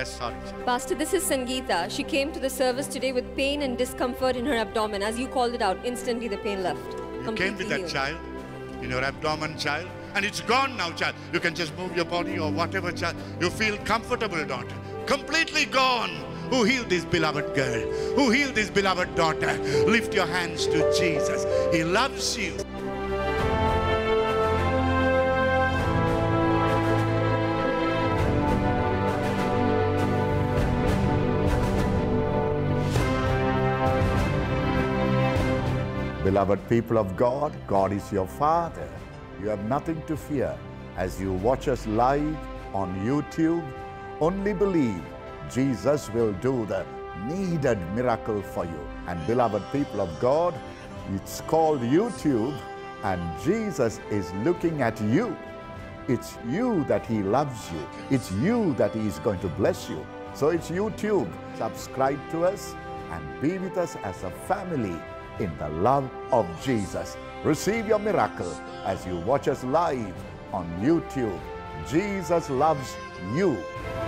Yes, sorry. Pastor, this is Sangeeta. She came to the service today with pain and discomfort in her abdomen. As you called it out, instantly the pain left. You came with that healed. child, in your abdomen, child, and it's gone now, child. You can just move your body or whatever, child. You feel comfortable, daughter. Completely gone. Who healed this beloved girl? Who healed this beloved daughter? Lift your hands to Jesus. He loves you. Beloved people of God, God is your Father. You have nothing to fear. As you watch us live on YouTube, only believe Jesus will do the needed miracle for you. And beloved people of God, it's called YouTube, and Jesus is looking at you. It's you that He loves you. It's you that He is going to bless you. So it's YouTube. Subscribe to us and be with us as a family in the love of Jesus. Receive your miracle as you watch us live on YouTube. Jesus loves you.